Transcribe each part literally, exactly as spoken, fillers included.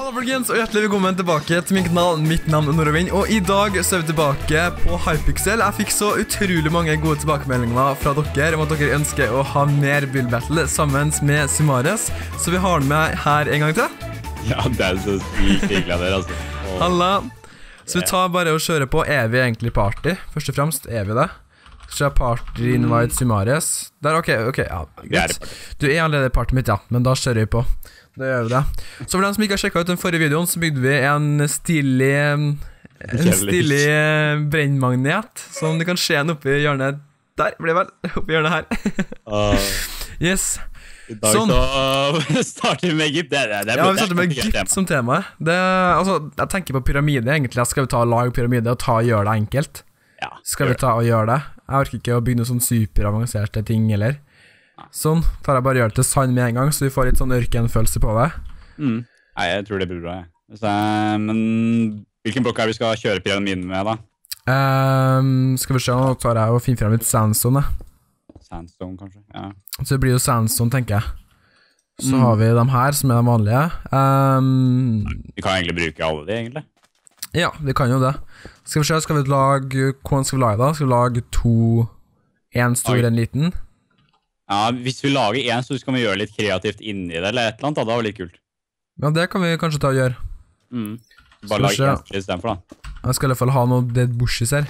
Hallo folkens, og hjertelig velkommen tilbake til min kanal. Mitt navn er Norvin, og i dag så er vi tilbake på Hypixel. Jeg fikk så utrolig mange gode tilbakemeldinger fra dere om at dere ønsker å ha mer Build Battle sammen med Sumares, så vi har den med her en gang til. Ja, det er så sykt hyggelig av dere, altså. Og... Halla. Så vi tar bare og kjører på. Er vi egentlig party? Først og fremst, er vi det? Så er party invite Sumares. Der, ok, ok, ja, greit. Du er allerede i party mitt, ja, men da kjører vi på. Det gjør vi det. Så for den som ikke har sjekket ut den forrige videoen, så bygde vi en stilig En stilig brennmagnet som du kan se den oppe i hjørnet. Der ble vel, oppe i hjørnet her. uh, Yes. I dag sånn. Så starter vi med Egypt. Det, det, det, ja, vi starter med Egypt som tema. Det, altså, jeg tenker på pyramide egentlig. Skal vi ta lag pyramide og ta og gjøre det enkelt? Ja, skal vi ta og gjøre det? Jeg orker ikke å bygge noen sånn superavanserte ting eller. Sånn, tar jeg bare gjør det til sand med en gang, så vi får litt sånn ørkenfølelse på det. Mm. Nei, jeg tror det blir bra, jeg. Så, men hvilken blokk er vi skal kjøre pyramiden med, da? Um, skal vi se, nå tar jeg og finner frem litt sandstone. Sandstone, kanskje, ja. Så det blir jo sandstone, tenker jeg. Så mm. har vi dem her, som er de vanlige. Um, vi kan egentlig bruke alle de, egentlig. Ja, vi kan jo det. Skal vi se, skal vi lage, hvordan skal vi lage da? Skal vi lage to, en stor, en liten? Ja, hvis vi lager en, så skal vi gjøre litt kreativt inni det, eller et eller annet, da, det var litt kult. Ja, det kan vi kanskje ta og gjøre. Mm. Bare lage en i stedet for, da. Jeg skal i hvert fall ha noe dead bushes her.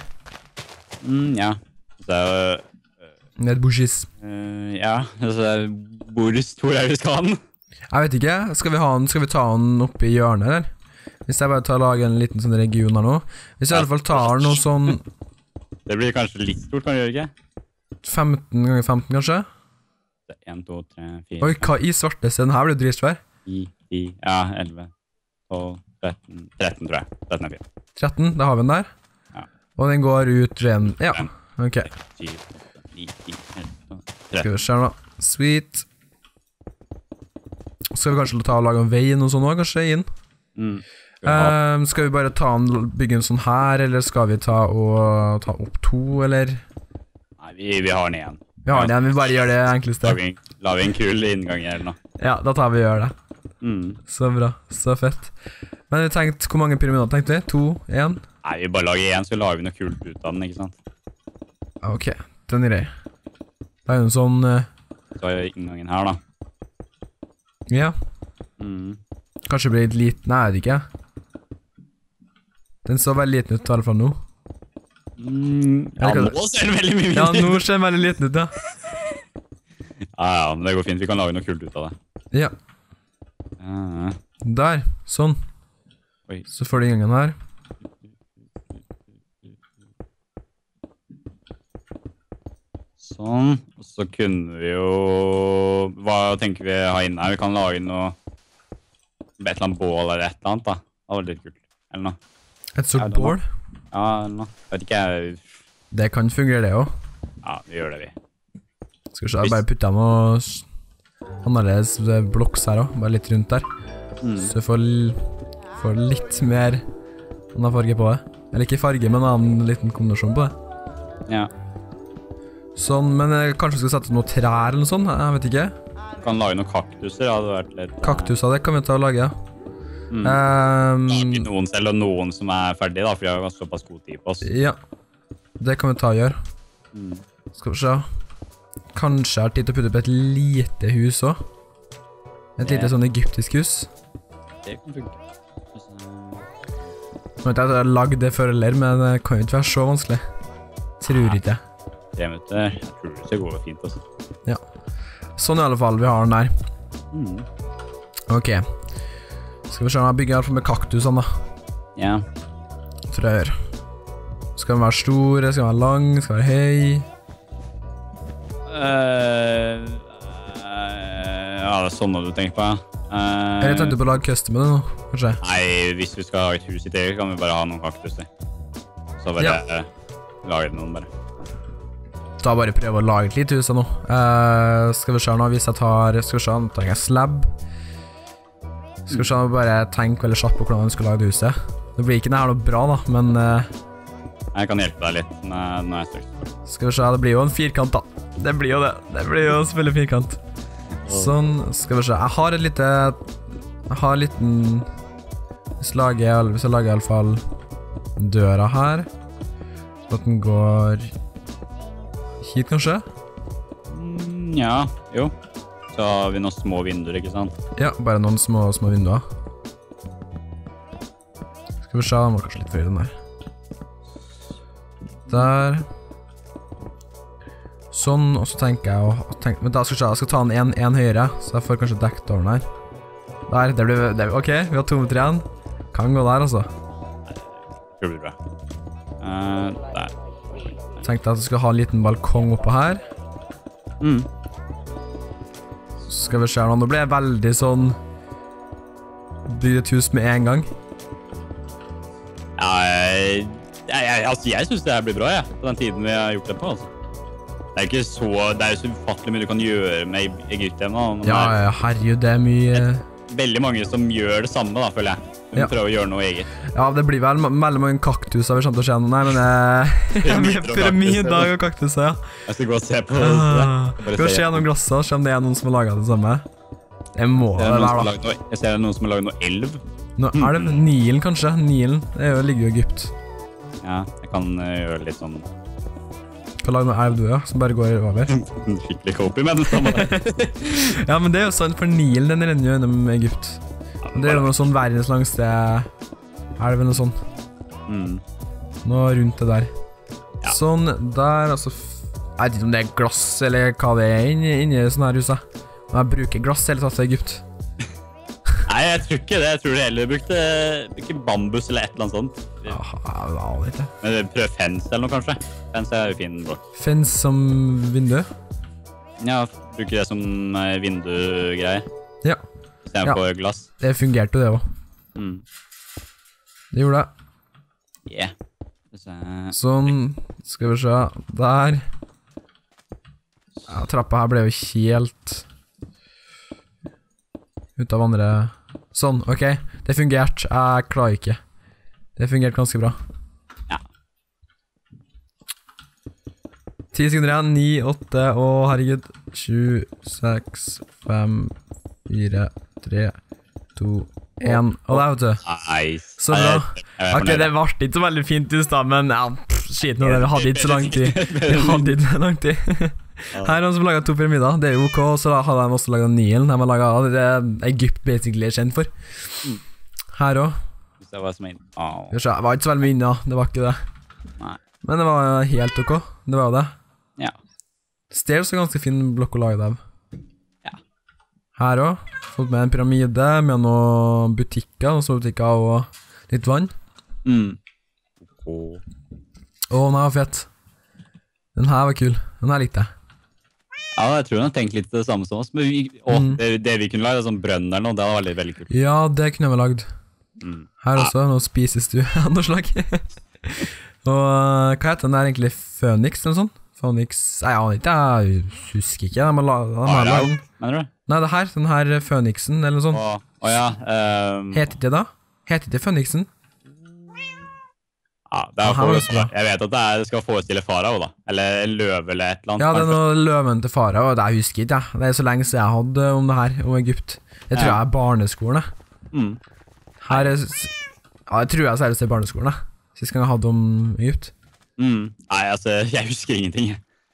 Mm, ja. Så, uh, dead bushes. Uh, ja, så hvor stor er vi skal ha den? Jeg vet ikke, skal vi ha den, skal vi ta den oppe i hjørnet, eller? Hvis jeg bare tar og lager en liten sånn region her nå. Hvis jeg i hvert fall tar noe sånn... Det blir kanskje litt stort, kan du gjøre ikke? femten ganger femten, kanskje? en, to, tre, fire... Oi, hva i svarte den her blir dritsvær? ti, ti, ja, elleve, tolv, tretten, tretten tror jeg. tretten er fire. tretten, da har vi den der. Ja. Og den går ut ren... Ja, ok. ti, ni, ti, elleve, skal vi se nå. Sweet. Skal vi kanskje ta og lage en vei noe sånn nå, kanskje, inn? Mm. Um, skal vi bare ta en, bygge en sånn her, eller skal vi ta og ta opp to, eller? Nei, vi, vi har den igjen. Vi har den igjen, vi bare gjør det enkleste. La vi en kul inngang eller noe. Ja, da tar vi og gjør det. Mm. Så bra, så fett. Men vi tenkte, hvor mange pyramider tenkte vi? To, en? Nei, vi bare lager en, så lager vi noe kult ut av den, ikke sant? Ok, den er grei. Det er jo en sånn... Uh... Så har jeg inngangen her, da. Ja. Mm. Kanskje det blir litt liten, nei, det ikke. Den så veldig liten ut, i alle fall nå. Mm, ja, nå ser den veldig mye mindre. Ja, nå ser den veldig liten ut, ja. Ja, ja, men det går fint. Vi kan lage noe kult ut av det. Ja. Ja. Der, sånn. Oi. Så får du inngangen her. Sånn. Og så kunne vi jo... Hva tenker vi ha inne her? Vi kan lage noe... Et eller annet bål eller et eller annet, da. Det var litt kult. Eller noe. Et sånt bål? Ja, eller noe. Jeg vet ikke, jeg... Det kan fungere det også. Ja, vi gjør det, vi. Skal vi se, jeg bare putter noe annerledes blokks her også, bare litt rundt der. Mm. Så vi får, får litt mer annen farge på det. Eller ikke farge, men en liten kombinasjon på det. Ja. Sånn, men kanskje vi skal sette noen trær eller noe sånt, jeg vet ikke. Vi kan lage noen kaktuser, ja, det hadde vært litt... Kaktuser, det kan vi ta og lage, ja. Mm. Um, lage noen selv og noen som er ferdig da, for vi har såpass god tid på oss. Ja, det kan vi ta og gjøre. Mm. Skal vi se. Kanskje jeg har tid til å putte opp et lite hus også. Et lite sånn egyptisk hus. Det kan funke. Nå vet jeg at jeg har lagd det før eller, men det kan jo ikke være så vanskelig. Tror ikke jeg. Det vet du, jeg tror det skal gå fint også. Ja. Sånn i alle fall, vi har den der. Mm. Ok. Skal vi se om jeg bygger i hvert fall med kaktusene da. Ja. Tror jeg gjør. Skal den være stor, skal den være lang, skal den være høy? Uh, uh, ja, det er sånn du tenker på, ja. Uh, Eller tenkte du på å lage custom med det nå, kanskje? Nei, hvis vi skal ha et hus i det, kan vi bare ha noen kaktuser. Så bare ja. uh, lage noen bare. Da bare prøve å lage et lite hus da nå. Uh, skal vi se nå, hvis jeg tar, skal vi se, nå tar jeg slab. Skal vi se, bare tenke veldig kjapt på hvordan jeg skal lage det huset. Det blir ikke det her noe bra da, men... Uh, jeg kan hjelpe deg litt når jeg er strøkt. Skal vi se, det blir jo en firkant da. Det blir jo det. Det blir jo en spille firkant. Sånn, skal vi se. Jeg har et lite... Jeg har en liten Hvis jeg lager, hvis jeg lager i alle fall døra her, så at den går hit kanskje? Mm, ja, jo. Så har vi noen små vinduer, ikke sant? Ja, bare noen små, små vinduer. Skal vi se, den var kanskje litt høyere den der. Der. Sånn, og så tenker jeg å tenke, men da skal jeg, se, jeg skal ta den en, en høyere, så jeg får kanskje dekket dåren her. Der, det blir, det, ok, vi har to meter igjen. Kan gå der, altså. Det blir bra. Uh, der. Tenkte at jeg skal ha en liten balkong oppe her. Mm. Så skal vi se nå, nå blir jeg veldig sånn bygge et hus med en gang. Ja, jeg, jeg, altså jeg synes det her blir bra, jeg, på den tiden vi har gjort det på, altså. Det er ikke så, det er jo så ufattelig mye du kan gjøre med Egypt ennå. Ja, ja, herregud, det er mye... Veldig mange som gjør det samme da, føler jeg. De ja. prøver å gjøre noe eget. Ja, det blir vel veldig mange kaktuser vi kommer til å se noe. Nei, men det er pyramider og kaktuser, ja. Jeg skal gå og se på det. Uh, skal vi se gjennom glasset, se om det er noen som har laget det samme. Det må det være da. Noe, jeg ser noen som har laget noe elv. Noe elv? Nilen kanskje? Nilen, det jo, ligger jo i Egypt. Ja, jeg kan uh, gjøre litt sånn... Kan lage noe elv du, ja, som bare går over. Skikkelig copy, men det samme der. Ja, men det er jo sant, for Nilen, den renner jo gjennom Egypt. Det er jo noe sånn verdens langste elv eller noe sånt. Mm. Noe rundt det der. Ja. Sånn der, altså... Jeg vet ikke om det er glass eller hva det er inni, inni sånne her huset. Men jeg bruker glass hele tatt i Egypt. Nei, jeg tror ikke det. Jeg tror de heller brukte ikke bambus eller et eller annet sånt. Ja, jeg vet ikke. Men prøv fence eller noe, kanskje. Fence er jo fin blokk. Fence som vindu? Ja, bruker det som vindu-greier. Ja. I stedet ja. for glass. Det fungerte det også. Mm. Det gjorde det. Yeah. Sånn, skal vi se. Der. Ja, trappa her ble jo helt... ut av andre... Sånn, ok. Det fungerte. Jeg klarer ikke. Det fungerte ganske bra. Ja. ti sekunder igjen. ni, åtte, å herregud. sju, seks, fem, fire, tre, to, en. Og der, vet du. Nice. Så bra. Ok, det ble ikke så veldig fint ut da, men ja, skit nå, det hadde ikke så lang tid. Det hadde ikke så lang tid. Her er noen som laget to pyramider. Det er jo ok, så da hadde de også laget Nilen. De har laget det Egypt basically er kjent for. Her også. Det var som en... Oh. Det var ikke så veldig mye inna, det var ikke det. Nei. Men det var helt ok, det var jo det. Ja. Stairs er ganske fin blokk å lage det av. Ja. Her også, fått med en pyramide med noen butikker, noen små butikker og litt vann. Mm. Åh, Åh, den her var fett. Den her var kul, den her likte jeg. Ja, jeg tror hun har tenkt litt det samme som oss, men vi, å, mm. det, det vi kunne lage, sånn brønn eller noe, det var veldig, veldig kult. Ja, det kunne vi lagd. Mm. Her også, noe spisestue av noe slag. Og hva heter den der egentlig? Phoenix eller sånn? Phoenix, nei, jeg aner ikke, jeg husker ikke. De har la, de har Arau, laget, mener du? nei, det her, den her Phoenixen eller noe sånt. Å, å ja. Um, Heter ikke det da? Heter ikke Phoenixen? Ja, det er Aha, for, det jeg vet at det, er, det skal forestille farao da, eller en løve eller et eller annet. Ja, det er noe løven til farao, og det jeg husker ikke jeg. Det er så lenge siden jeg hadde om det her, om Egypt. Det tror ja. jeg er barneskolen jeg. Mm. Her er, ja, det tror jeg seriøst er barneskolen jeg. Sist gang jeg hadde om Egypt. Mm. Nei, altså, jeg husker ingenting.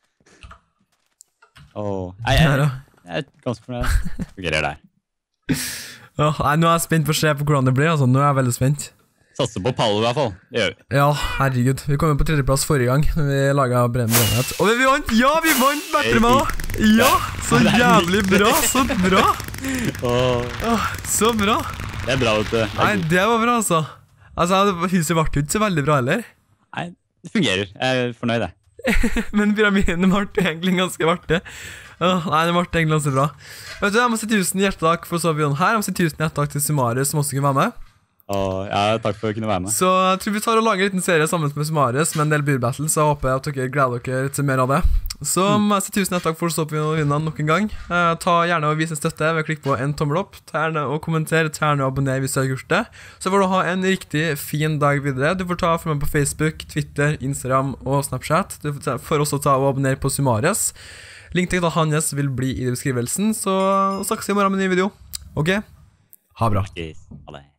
Åh, nei, jeg, jeg, jeg er ganske fornøyd. Fungerer der. Ja, nei, nå er jeg spent på å se på hvordan det blir, altså. Nå er jeg veldig spent. Satser på Paolo i hvert fall, det gjør vi. Ja, herregud. Vi kom jo på tredjeplass forrige gang når vi laget Brennenhet. Og vi vant! Ja, vi vant! Bedre med også! Ja, så jævlig bra, så bra! Åh, så bra! Det er bra, vet du. Nei, det var bra, altså. Altså, huset ble jo ikke så veldig bra, eller? Nei, det fungerer. Jeg er fornøyd, det. Men pyramiden ble egentlig ganske artig. Åh, nei, det ble egentlig ganske bra. Vet du, jeg må si tusen hjertetakk for så videoen her. Jeg må si tusen hjertetakk til Sumarius som også kunne være med. Åh, ja, takk for å kunne være med. Så jeg tror vi tar og lager en liten serie sammen med Sumarius med en del Beer Battle, så jeg håper at dere gleder dere til mer av det. Så mm. må jeg si tusen takk for å stå på videoen nok en gang. eh, Ta gjerne og vise en støtte ved å klikke på en tommel opp. Ta gjerne og kommenter, ta gjerne og abonner hvis du har gjort det. Så får du ha en riktig fin dag videre. Du får ta for meg på Facebook, Twitter, Instagram og Snapchat. Du får også ta og abonnere på Sumarius. Link til hans vil bli i beskrivelsen. Så snakkes vi i morgen med en ny video. Ok? Ha bra. Ha det.